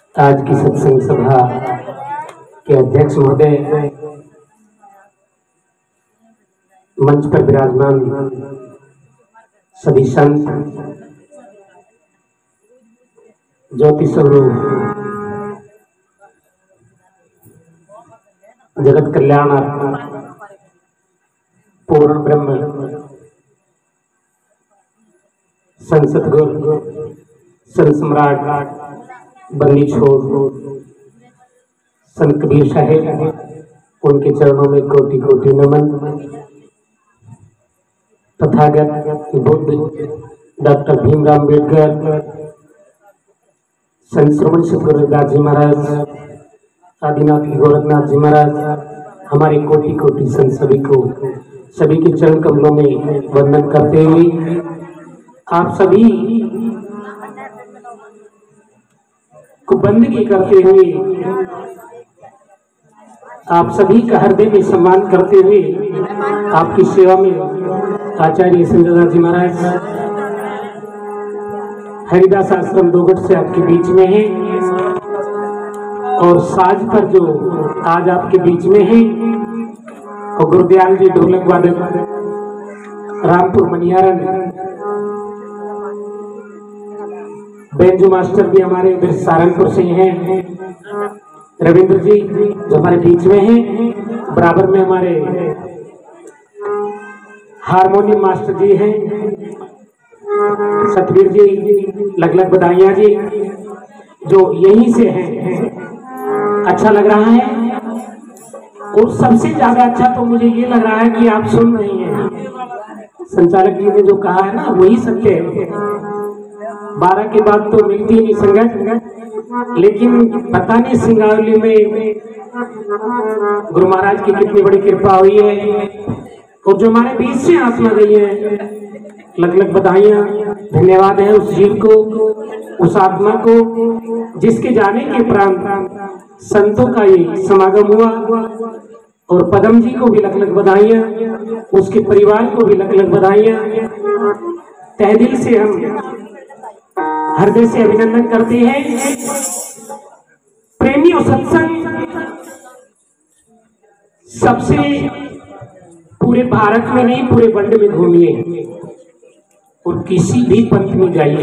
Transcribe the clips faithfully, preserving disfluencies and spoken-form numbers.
आज की सत्संग सभा के अध्यक्ष महोदय, मंच पर विराजमान सभी संत, ज्योति स्वरूप जगत कल्याण पूर्ण ब्रह्म संत गुरु संत सम्राट बंदी छोड़ संत कबीर साहेब, उनके चरणों में कोटि कोटि नमन। तथागत बुद्ध डॉक्टर भीमराव अम्बेडकर, संत श्रवण सतगुरु रविदास जी महाराज, आदिनाथ गोरखनाथ जी महाराज, हमारे कोटि कोटि संत सभी को सभी के चरण कमलों में वंदन करते हुए आप सभी को बंदगी करते हुए आप सभी का हृदय में सम्मान करते हुए आपकी सेवा में आचार्य संजय जी महाराज हरिदास आश्रम दोगट से आपके बीच में है, और साज पर जो आज आपके बीच में है, और गुरुदयाल जी ढोलक वादक रामपुर मनियारन, बेंजो मास्टर भी हमारे इधर सहारनपुर से हैं, रविंद्र जी जो हमारे बीच में हैं, बराबर में हमारे हारमोनियम मास्टर जी हैं, सतवीर जी, लग लग बधाइयाँ जी जो यहीं से हैं। अच्छा लग रहा है, और सबसे ज्यादा अच्छा तो मुझे ये लग रहा है कि आप सुन रही हैं। संचालक जी ने जो कहा है ना वही सत्य है। बारह के बाद तो मिलती नहीं संगत, लेकिन पता नहीं सिंगावली में गुरु महाराज की कितनी बड़ी कृपा हुई है, और जो हमारे बीच से आत्मा गई है, लग लग बधाइयाँ, धन्यवाद है उस जीव को, उस आत्मा को जिसके जाने के उपरांत संतों का ये समागम हुआ, और पदम जी को भी लग लग बधाइयाँ, उसके परिवार को भी लग लग बधाइयाँ। तहे दिल से हम हृदय से अभिनंदन करते हैं। प्रेमियों, सत्संग सबसे पूरे भारत में नहीं पूरे वर्ल्ड में घूमिए और किसी भी पंथ में जाइए,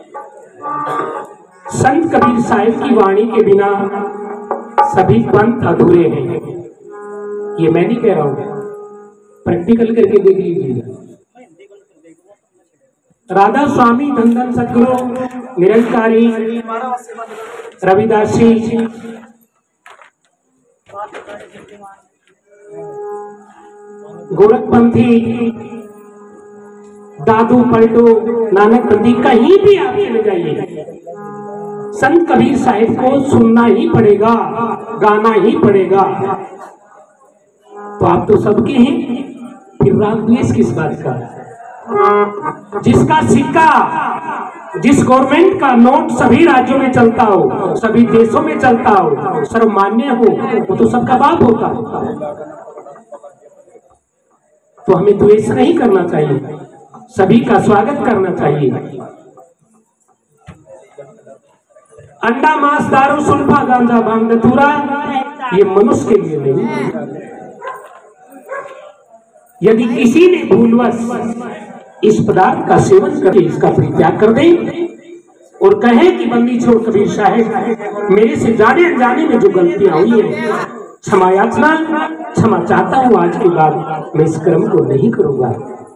संत कबीर साहिब की वाणी के बिना सभी पंथ अधूरे हैं। ये मैं नहीं कह रहा हूं, प्रैक्टिकल करके देख लीजिएगा। राधा स्वामी धन धन सतगुरु निरंकारी रविदास जी, गोरखपंथी, दादू पलटू, नानकपंथी, कहीं भी आप चले जाइए, संत कबीर साहिब को सुनना ही पड़ेगा, गाना ही पड़ेगा। तो आप तो सबके हैं, फिर राग द्वेष किस बात का? जिसका सिक्का, जिस गवर्नमेंट का नोट सभी राज्यों में चलता हो, सभी देशों में चलता हो, सर्वमान्य हो, वो तो सबका बाप होता है। तो हमें द्वेष नहीं करना चाहिए, सभी का स्वागत करना चाहिए। अंडा, मांस, दारू, सुल्फा, गांजा, भांग, धतूरा ये मनुष्य के लिए नहीं। यदि किसी ने भूलवश इस पदार्थ का सेवन करके इसका परित्याग कर दे और कहे कि बंदी छोड़ कबीर साहेब, मेरे से जाने अनजाने में जो गलतियां हुई है क्षमा याचना, क्षमा चाहता हूं, आज के बाद मैं इस कर्म को नहीं करूंगा।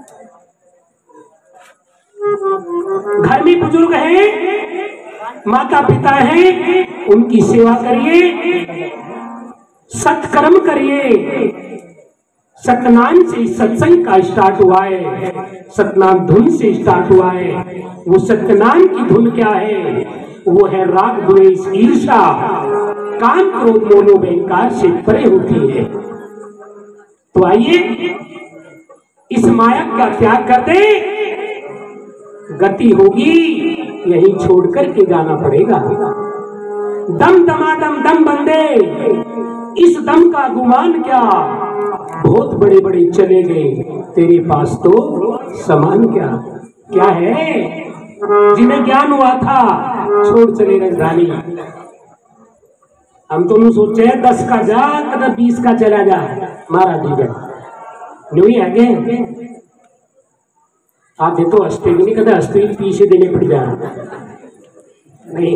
घर में बुजुर्ग है, माता पिता है, उनकी सेवा करिए, सत्कर्म करिए। सतनाम से सत्संग का स्टार्ट हुआ है, सतनाम धुन से स्टार्ट हुआ है। वो सतनाम की धुन क्या है? वो है राग द्वेष ईर्षा काम क्रोध मोह अहंकार से परे होती है। तो आइए इस माया का त्याग कर दे, गति होगी यही छोड़कर के जाना पड़ेगा। दम दमादम दम बंदे, इस दम का गुमान क्या, बहुत बड़े बड़े चले गए, तेरे पास तो समान क्या। क्या है? जिन्हें ज्ञान हुआ था छोड़ चले राजधानी, हम तो नहीं सोचे दस का जा कदा बीस का चला जा महाराज जी का न्यू ही आगे आप ये तो हंसते भी नहीं कदा हंसते ही पीछे देने पड़ जा नहीं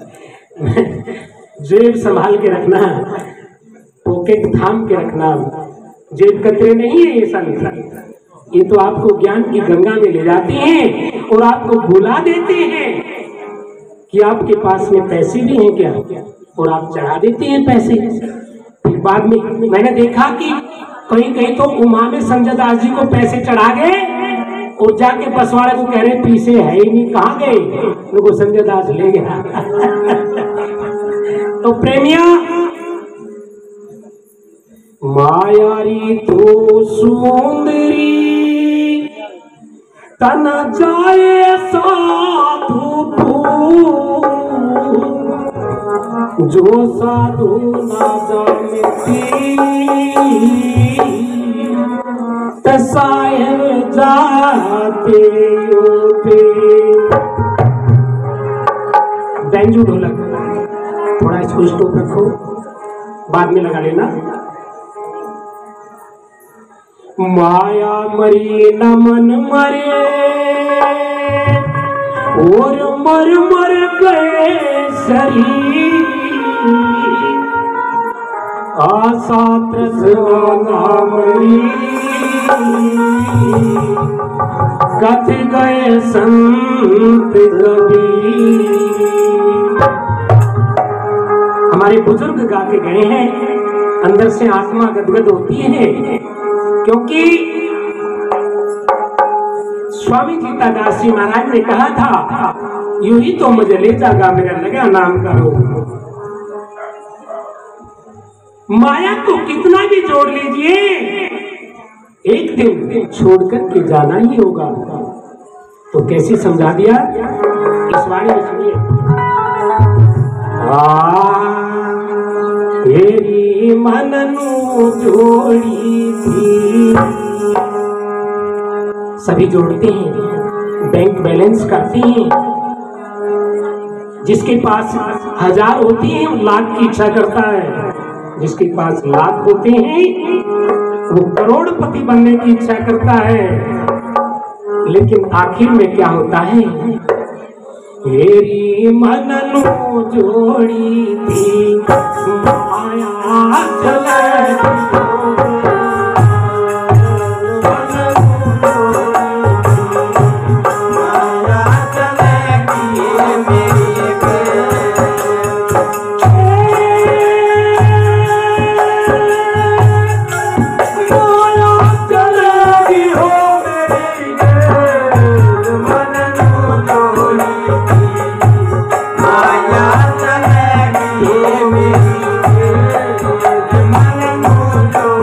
जेब संभाल के रखना पॉकेट थाम के रखना जेब कतरे नहीं है ये संग ये तो आपको ज्ञान की गंगा में ले जाते हैं और आपको भुला देते हैं कि आपके पास में पैसे भी हैं क्या और आप चढ़ा देते हैं पैसे। फिर बाद में मैंने देखा कि कहीं कहीं तो उमा में संजय दास जी को पैसे चढ़ा गए और जाके बसवाड़े को कह रहे पीछे है ही नहीं कहाँ गए उनको संजय दास ले गया। तो प्रेमिया मायारी तो सुंदरी तना जाए साधु जो साधु ना जानती तसायल जाते होते। बैंजू ढोलक थोड़ा इसको स्टॉप रखो बाद में लगा लेना। माया मरी न मन मरे और मर मर गए शरीर आशा तृष्णा मरी कथ गए संत कबीर। हमारे बुजुर्ग गा के गए हैं अंदर से आत्मा गदगद होती है क्योंकि स्वामी गीतादास जी महाराज ने कहा था यूं ही तो मुझे ले जागा मेरा लगा नाम करो। माया को कितना भी जोड़ लीजिए एक दिन छोड़कर के जाना ही होगा। तो कैसे समझा दिया इस वाणी में सुनिए। तेरी मननु जोड़ी थी सभी जोड़ते हैं बैंक बैलेंस करते हैं जिसके पास हजार होती है वो लाख की इच्छा करता है जिसके पास लाख होते हैं वो करोड़पति बनने की इच्छा करता है लेकिन आखिर में क्या होता है तेरी मननु जोड़ी थी माया चले Thank you.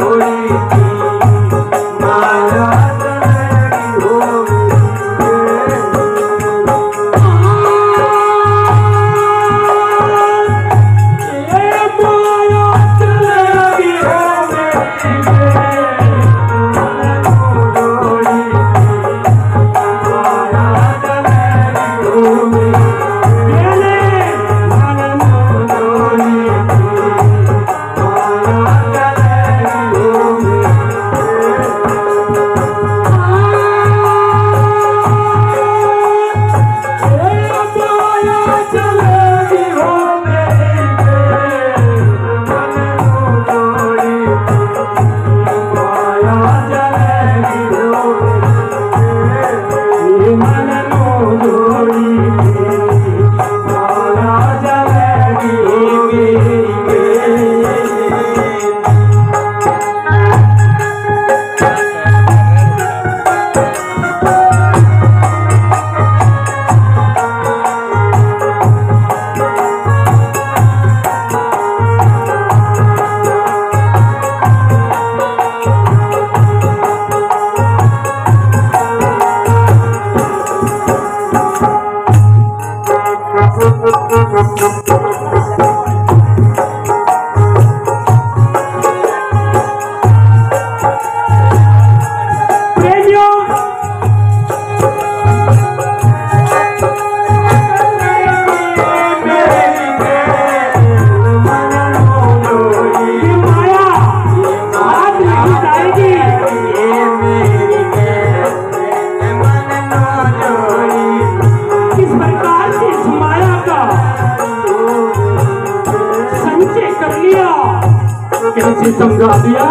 से समझा दिया।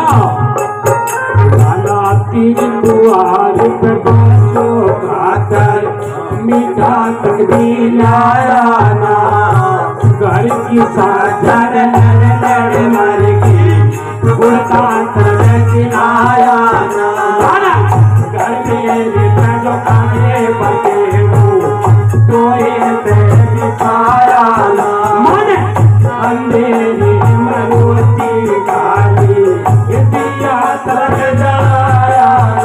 काला तीर द्वार पे बाजो खातर मीठा तकदीर लाया ना। घर की साझर लड़ लड़ मर गई उड़ता तरह आया ना। घर में जो खाने बचे वो तो ये पाया ना। मन अंधेरी मरोती काली दिया तरह जाया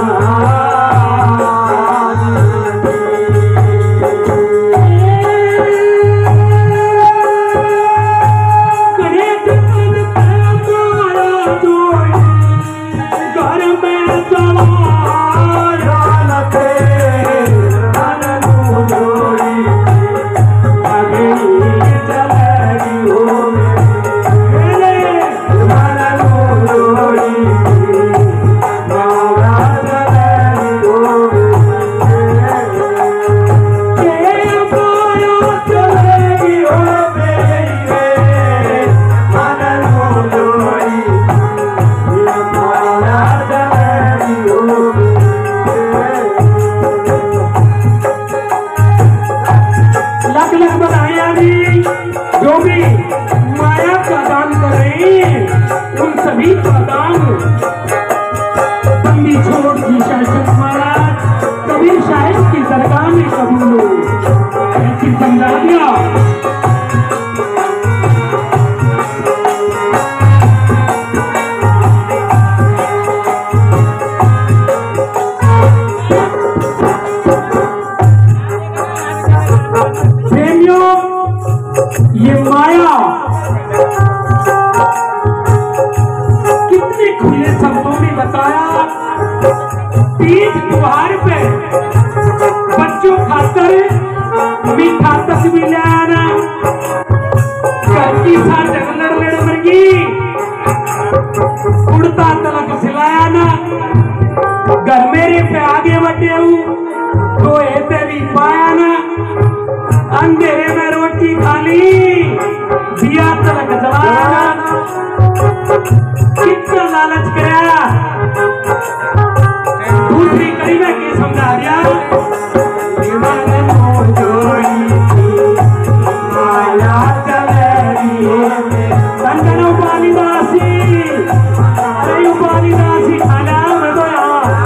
ये माया कितने खुले शब्दों में बताया। तीज त्योहार पे बच्चों खातर मीठा तक भी ले आना। घर की साथ लड़ लड़ मरगी उड़ता तलक सिलाया ना। घर मेरे पे आगे बढ़े हूँ तो ऐसे भी पाया ना। अंधेरे में रोटी खाली दिया तलक जलाया ना। कितना लालच कराया। दूसरी कड़ी में क्या समझा दिया। संगन उपाली दासी अरे उपाली दासी खाना में तो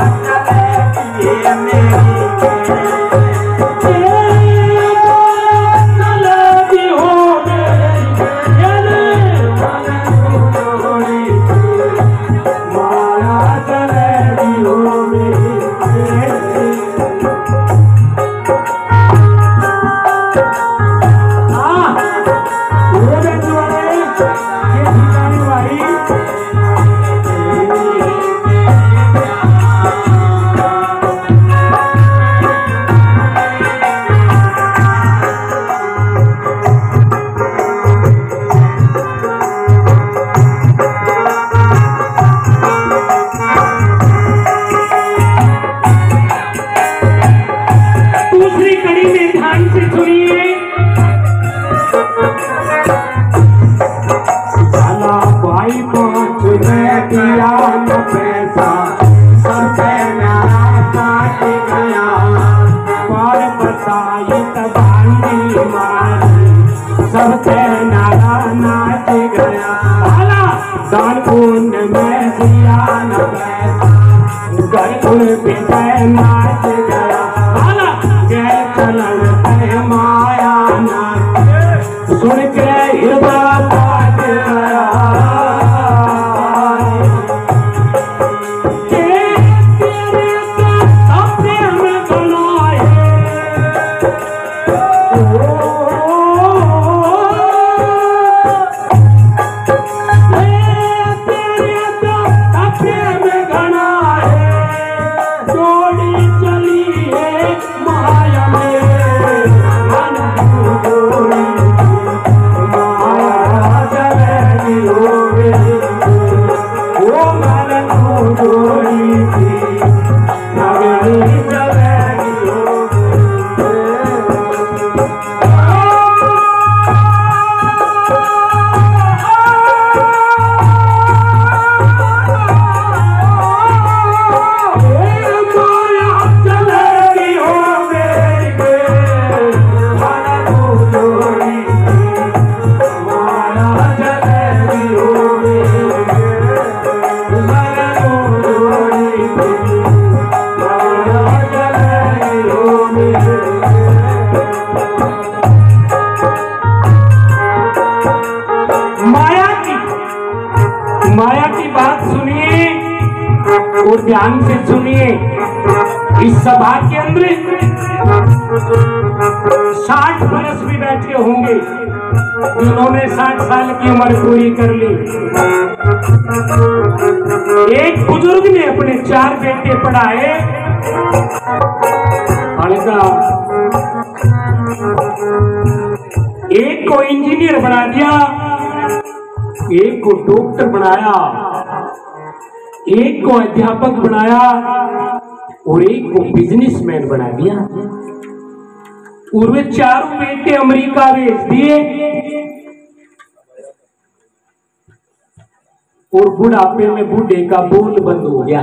दान पुण्य में दिया न घर पे नाच गया। गए चलन पे माया नाच सुन के हृदय पाट गया। माया बात सुनिए और ध्यान से सुनिए। इस सभा के अंदर साठ वर्ष भी बैठे होंगे, जिन्होंने साठ साल की उम्र पूरी कर ली। एक बुजुर्ग ने अपने चार बेटे पढ़ाए, एक को इंजीनियर बना दिया, एक को डॉक्टर बनाया, एक को अध्यापक बनाया और एक को बिजनेसमैन बना दिया। और वे चारों बेटे अमेरिका भेज दिए और बुढ़ापे में बूढ़े का बोल बंद हो गया।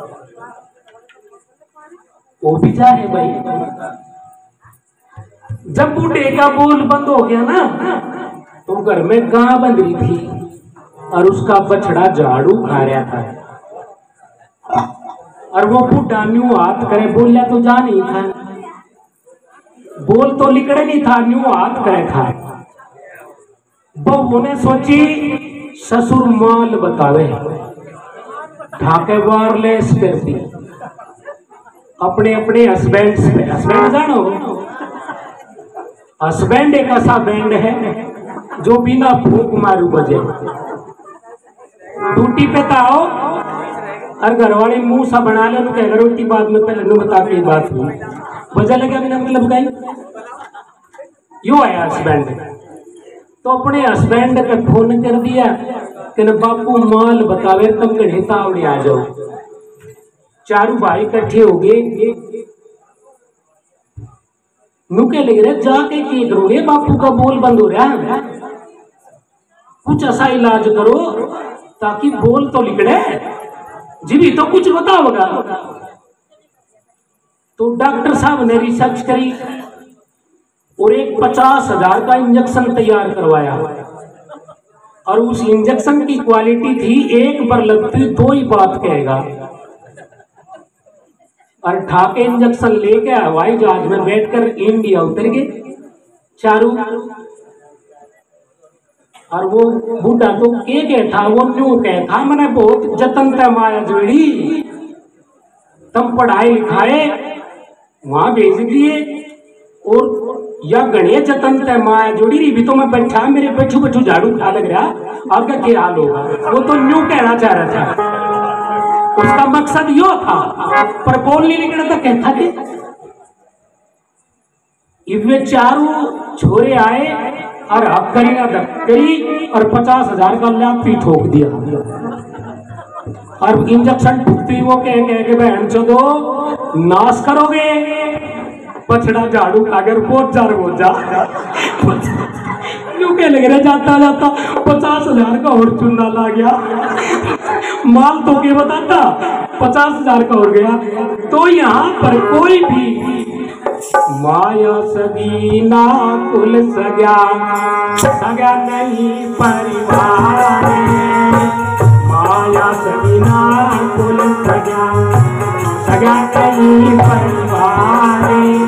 वो भी जाए भाई, जब बूढ़े का बोल बंद हो गया ना, तो घर में गां बंध रही थी और उसका बछड़ा झाड़ू खा रहा था। और वो बूढ़ा न्यू हाथ करे, बोलिया तो जा नहीं था, बोल तो लिकड़े नहीं था, न्यू हाथ करे था। बहू ने सोची ससुर माल बतावे, ठाके वायरलेस कर दी अपने अपने हस्बैंड पे। हस्बैंड जानो, हस्बैंड एक ऐसा बैंड है जो बिना फूक मारू बजे। ड्यूटी पे था हो और घर वाले मुंह सा बना ले, कह रोटी बाद में पहले बता के बात हुई, बजा लगा बिना मतलब गाई यो है हस्बैंड। तो अपने हस्बैंड पे फोन कर दिया कि बापू माल बतावे, तुम गणे तावड़े आ जाओ। चारू भाई इकट्ठे हो गए, नुके लग रहे जाके की करोगे, बापू का बोल बंद हो रहा है, कुछ ऐसा इलाज करो ताकि बोल तो निकले, जी भी तो कुछ बताओगा। तो डॉक्टर साहब ने रिसर्च करी और एक पचास हजार का इंजेक्शन तैयार करवाया और उस इंजेक्शन की क्वालिटी थी एक बार लगती दो ही बात कहेगा। और ठाके इंजेक्शन लेके हवाई जहाज में बैठकर इंडिया उतर गए चारू। और वो बूढ़ा तो के के था, वो न्यू कह था, मैंने बहुत जतन था माया जोड़ी, तुम पढ़ाई लिखाए वहां भेज दिए और या गणे जतन तय माया जोड़ी रही भी तो मैं बैठा मेरे बैठू बैठू झाड़ू खा लग रहा, और क्या क्या हाल होगा। वो तो न्यू कहना चाह रहा था, उसका मकसद यो था, पर बोल नहीं निकला था, कहता कि इवे चारों छोरे आए और हक करी ना करी और पचास हजार का लापी ठोक दिया और इंजेक्शन ठुकती वो कह कह के बहन चो नाश करोगे, पछड़ा झाड़ू खाकर बहुत जार हो जा के लग रहा जाता जाता पचास हजार का और चुना ला गया, माल तो के बताता पचास हजार का हो गया। तो यहाँ पर कोई भी माया सगीना कुल सगा सगा नहीं परिवार, माया सगीना कुल सगा सगा नहीं परिवार,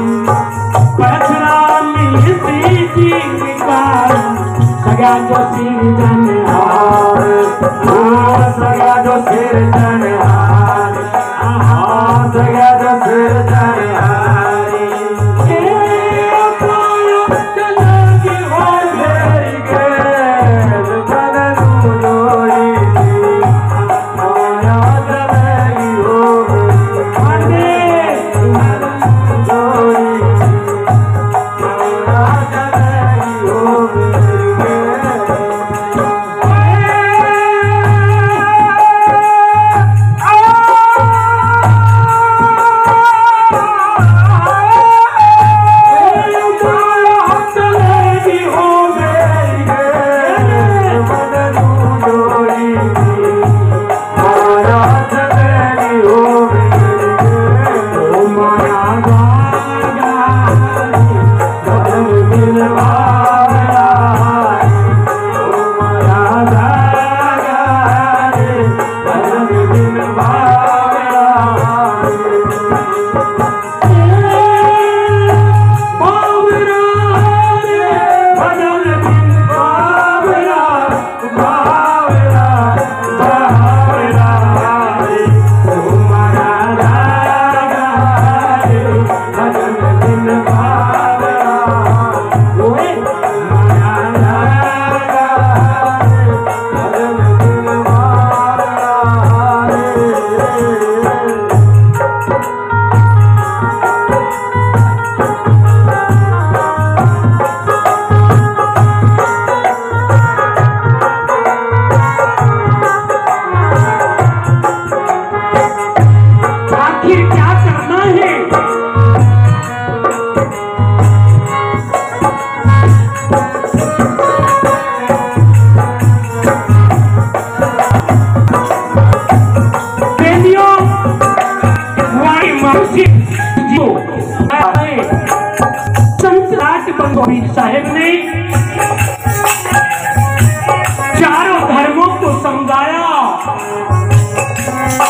पछड़ा मिलती जीविका सगा जो सिरजनहार, सगा जो सिरजनहार, सगा जो सिरजनहार।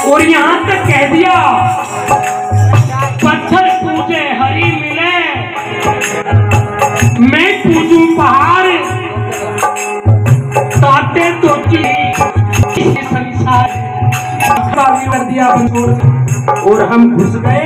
और यहाँ तक कह दिया पत्थर पूजे हरी मिले, मैं पूजूं पहाड़ ताते तो की संसार कर दिया और हम घुस गए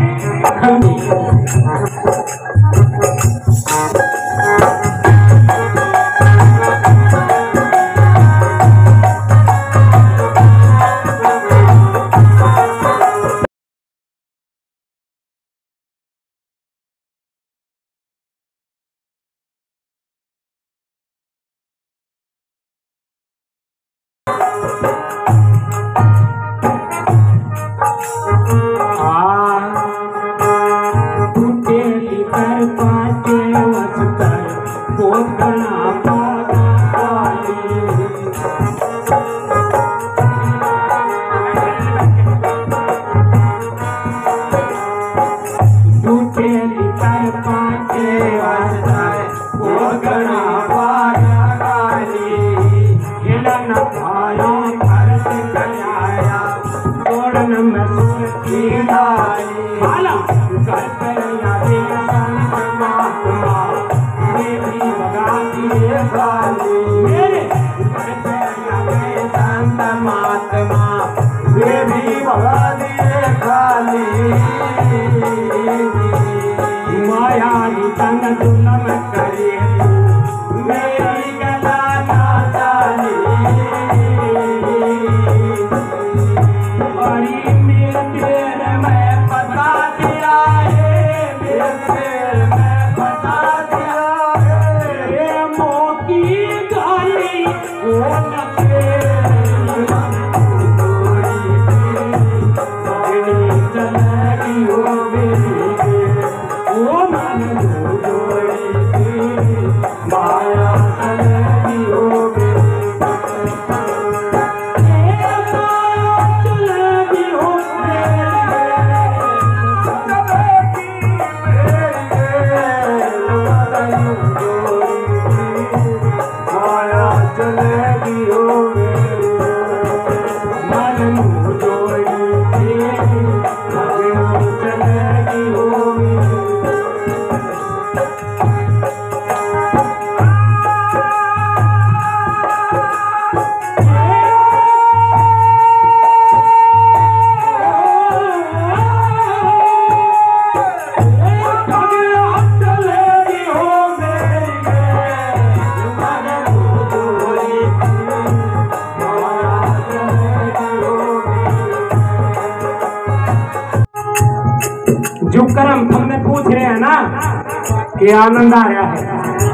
कि आनंद आ रहा है।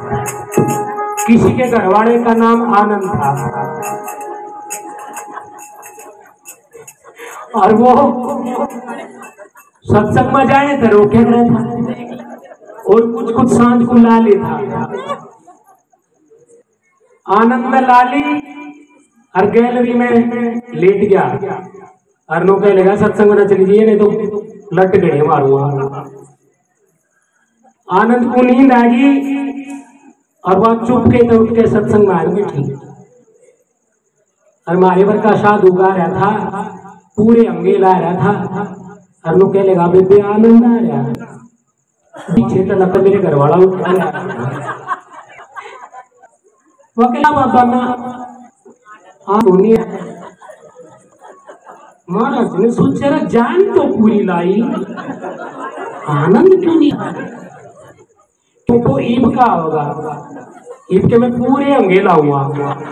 किसी के घरवाले का नाम आनंद था और वो सत्संग में जाए तो रोके रहे था और कुछ कुछ सांझ को ला ली था। आनंद में ला ली और गैलरी में लेट गया और नो कह लगा सत्संग में न चली जाइए नहीं तो लट गए मारूंगा। आनंद को नींद आ गई और वह चुप के तो उठ के सत्संग में आ बैठी और मारे पर का साधु गा रहा था, पूरे अंगे ला रहा था और लोग कह लगा बेबे आनंद आ रहा पीछे तो लगता मेरे घर वाला उठ वकीला बाबा ना हाँ धोनी महाराज ने सोचा जान तो पूरी लाई आनंद क्यों नहीं तो ईब का होगा। ईब के मैं पूरे अंगे लाऊंगा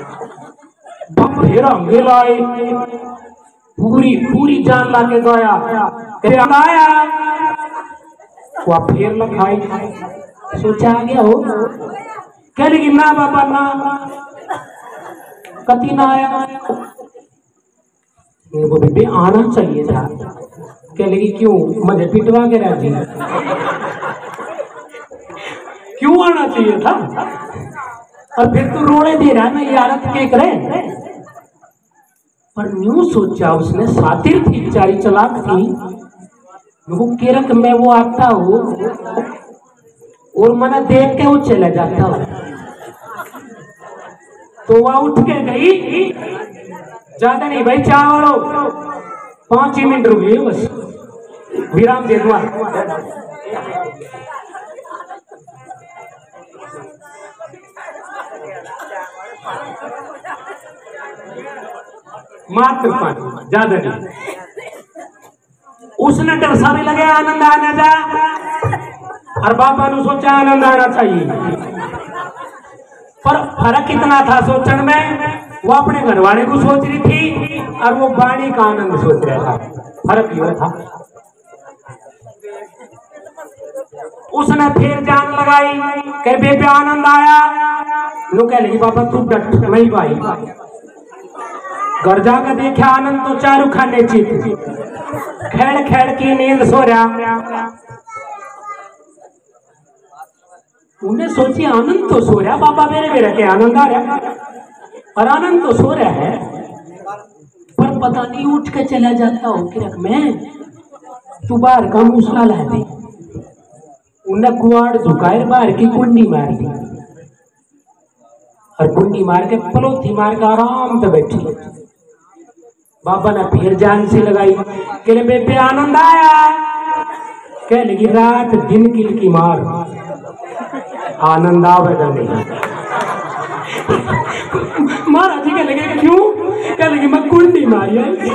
फिर अंगे लाए पूरी पूरी जान ला के गया आया वो फिर लखाई सोचा आ गया हो कह लेगी ना बाबा ना कति ना आया मेरे को भी आना चाहिए था। कह लेगी क्यों मुझे पिटवा के राजी क्यों आना चाहिए था और फिर तू रोने दे रहा है ना ये आदत के करे। पर न्यू सोचा उसने सातिर थी बेचारी चलाक थी वो केरक में वो आता हो और मना देख के वो चला जाता हो तो वह उठ के गई ज्यादा नहीं भाई चावलो पांच ही मिनट रुकिए बस, विराम दे दूंगा। मात्र पांच, ज्यादा नहीं। उसने डरसा भी लगे आनंद आना जा, और बाबा ने सोचा आनंद आना चाहिए, पर फर्क इतना था सोचने में, वो अपने घर वाले को सोच रही थी और वो वाणी का आनंद सोच रहा था। फर्क ये था। उसने फिर जान लगाई कि बेबे आनंद आया। लोग कह लगी बाबा तू डट नहीं भाई, घर जाकर देखा आनंद तो चारू खाने चित खेड़ खेड़ की नींद सो रहा। उन्हें सोची आनंद तो सो रहा, बाबा मेरे मेरे के आनंद आ रहा, और आनंद तो सो रहा है, पर पता नहीं उठ के चला जाता हो कि रख मैं तू बाहर का मूसला ला दे। उन्हें कुआड़ झुकाए बाहर की कुंडी मार दी, और कुंडी मार के पलोथी मार के आराम से बैठी। बाबा ने फिर जान से लगाई कि बेबे आनंद आया। कह लगी रात दिन किल की मार, आनंद आवेगा नहीं। महाराज जी कह लगे क्यों? कह लगी मैं कुंडी मारी आई,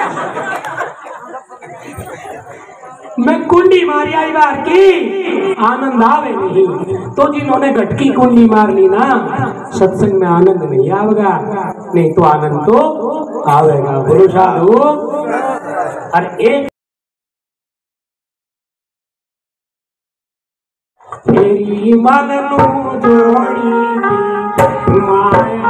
मैं कुंडी मारी आई बार की, आनंद आवे नहीं। तो जिन्होंने घटकी कुंडी मार ली ना, सत्संग में आनंद नहीं आवेगा, नहीं तो आनंद तो आवेगा। बोलो साधु। और एक तेरी मन नु जोड़ी माया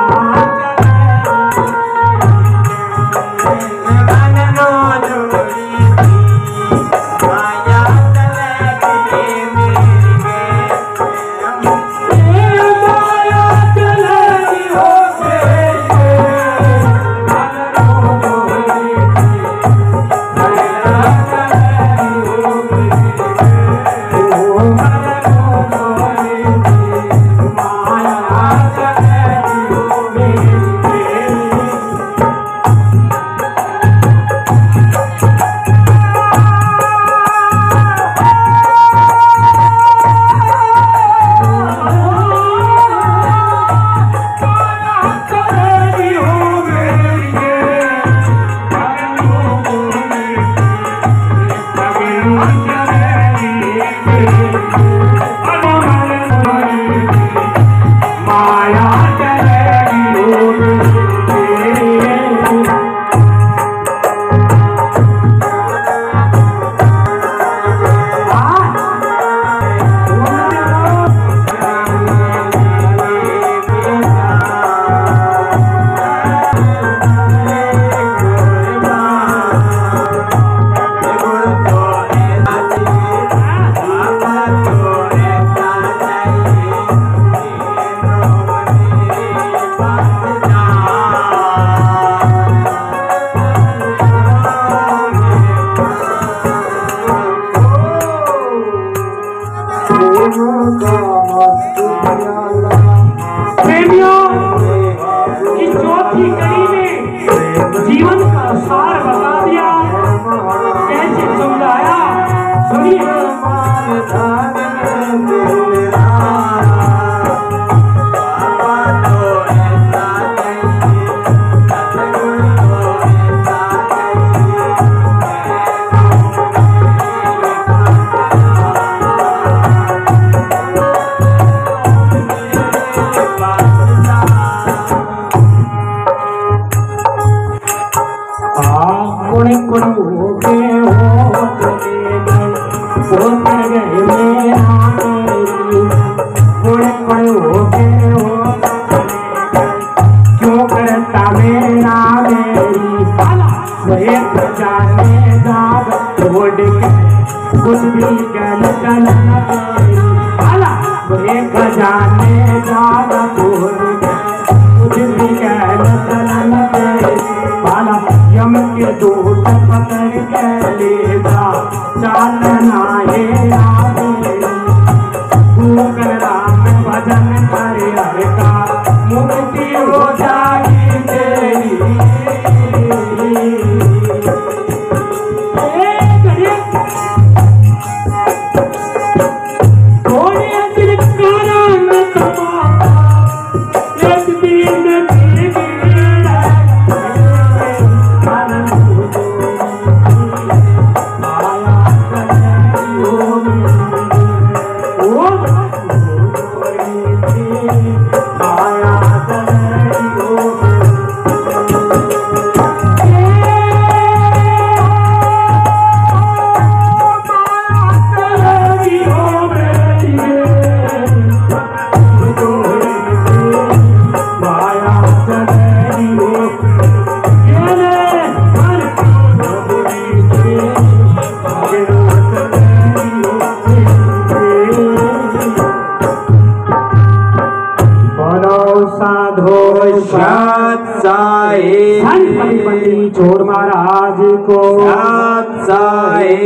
साथ साए बंदी छोड़ महाराज को साथ साए।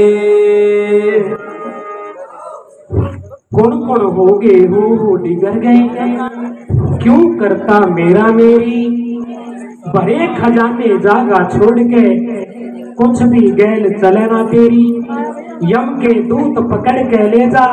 कौन कौन हो गए हो हो डिगर गए, क्यों करता मेरा मेरी, बड़े खजाने जागा छोड़ के, कुछ भी गैल चले ना तेरी, यम के दूत पकड़ के ले जा।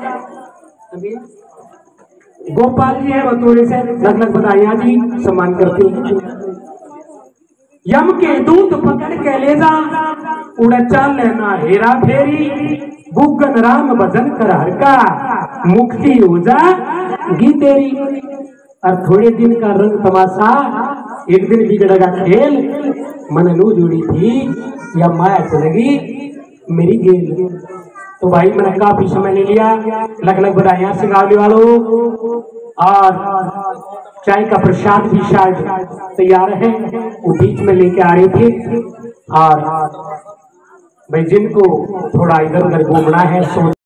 गोपाल जी है बतौरे से लग लग बधाइयां जी सम्मान करती हैं। यम के दूत पकड़ के ले जा, उड़ चल लेना हेरा फेरी, बुगन राम भजन कर हर का, मुक्ति हो जा गी तेरी। और थोड़े दिन का रंग तमाशा, एक दिन बिगड़ेगा खेल, मन लू जुड़ी थी या माया चलेगी मेरी गेल। तो भाई मैंने काफी समय ले लिया, लग लग बधाइयां सिंगावली वालों। और चाय का प्रसाद भी शायद तैयार है, वो बीच में लेके आ रहे थे। और भाई जिनको थोड़ा इधर उधर घूमना है सो